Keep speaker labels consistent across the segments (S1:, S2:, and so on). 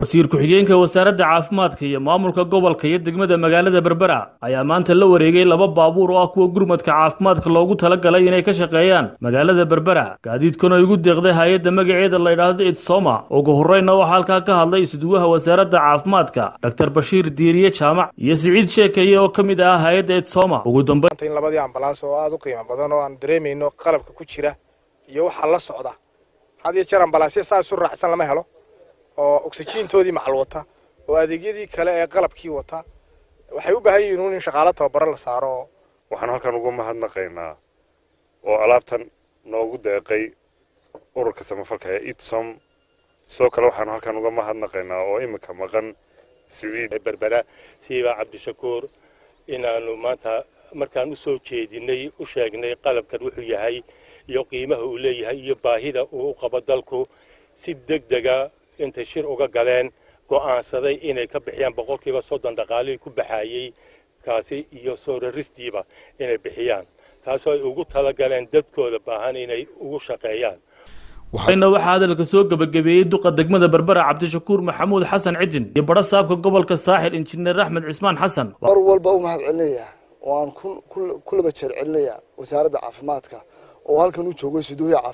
S1: wasiir ku-xigeenka wasaaradda caafimaadka iyo maamulka gobolka iyo degmada magaalada Berbera ayaa maanta la wareegay laba baabuur oo ah kuwa gurmadka caafimaadka loogu talagalay inay ka shaqeeyaan magaalada Berbera gaadiidkuna ugu deeqday hay'adda magaceeda la yiraahdo Itsoma ugu horreynna waxa halka ka hadlay isduwaha wasaaradda caafimaadka Dr. Bashiir Diiriye Jaamac iyo Siciid Sheekay oo kamid ah hay'adda Itsoma ugu dambeyn
S2: in labadii ambalaas oo aad u qiimo badan oo aan dareemayno qalabka ku jira iyo waxa la socda hadii jeer ambalaasyo saas u raacsan lama helo oo oxygen-toodii maxal wata oo adeegyadii kale ee qalabkii wata waxay u baahan yihiin in shaqaale tababar la saaro
S3: waxaan halkan ugu mahadnaqaynaa oo alaabtan noogu deeqay ururka samafalka ee Itsom soo kale waxaan halkan uga mahadnaqaynaa oo imika maqan Siciid
S4: Berbera siiba Cabdishakuur inaanu maanta markaan u soo jeedinay u sheegnay qalabkan wuxuu yahay iyo qiimaha uu leeyahay iyo baahida uu qabo dalku si degdega inta shir uga galeen go'aansaday inay ka bixiyaan 30% dhaqaalihii ku baxayay kaasi iyo soo raristiiba inay bixiyaan taasoo ay ugu tala galeen dadkooda baahan inay ugu shaqeeyaan
S1: waxayna waxa hadalka soo gabagabeeyay duqa degmada Berbera Cabdishakuur Maxamuud Xasan Cidin iyo barasaabka gobolka Saaxil Injineer Axmed Cismaan Xasan
S5: mar walba u mahad celinaya oo aan kulaba jeer celinaya wasaaradda caafimaadka oo halkan u joogo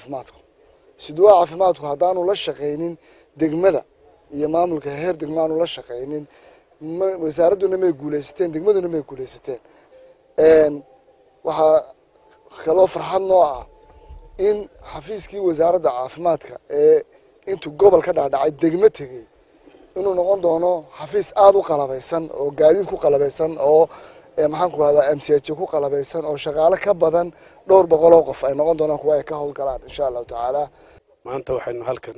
S5: sidoo caafimaadku hadaanu la shaqeynin degmada iyo maamulka heer degmaanu la shaqeynin wasaaraduna may guuleysteen degmaduna may guuleysateen waxa kala farxad noo ah in xafiiskii wasaaradda caafimaadka ee intuu gobol ka dhaadhacay degmo tagay inuu noqon doono xafiis aad u qalabeysan oo gaadiid ku qalabeysan oo maxaan ku radaa MCH ku qalabeysan oo shaqaale ka badan 200 oo qof ay noqon doonaan kuwa ay ka howlgalaan insha Allah taala
S6: maanta waxaynu halkan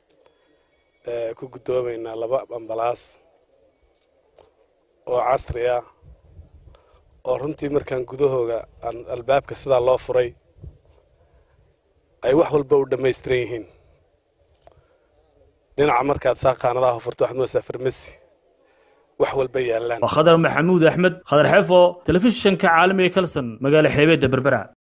S6: ku gudoomaynaa laba ambalaas oo casri ah oo runtii markaan gudahooga albaabka sida loo furay ay wax walba u dhameystiran yihiin dhinaca markaad saaqaanadaha furto waxaad moodaa farmasi wax walba yaalaan
S1: Khadar Maxamuud Axmed Khadar Xefo telefishinka caalamiga Kalsan magaalo xeebada Berbera